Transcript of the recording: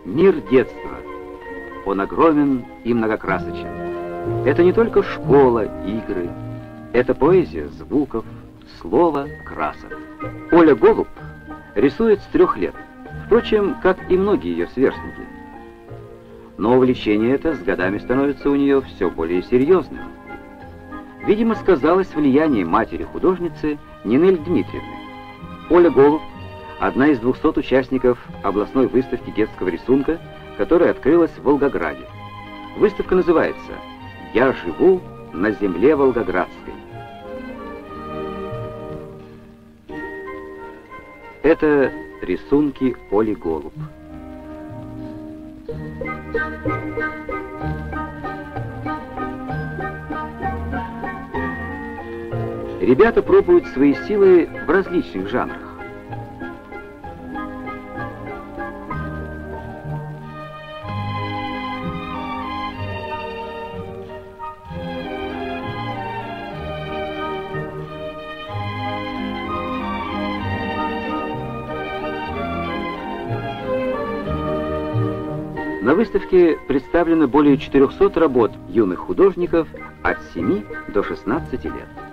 Мир детства. Он огромен и многокрасочен. Это не только школа, игры. Это поэзия звуков, слова, красок. Оля Голуб рисует с 3 лет, впрочем, как и многие ее сверстники. Но увлечение это с годами становится у нее все более серьезным. Видимо, сказалось влияние матери-художницы Нинель Дмитриевны. Оля Голуб — одна из 200 участников областной выставки детского рисунка, которая открылась в Волгограде. Выставка называется «Я живу на земле Волгоградской». Это рисунки Оли Голуб. Ребята пробуют свои силы в различных жанрах. На выставке представлено более 400 работ юных художников от 7 до 16 лет.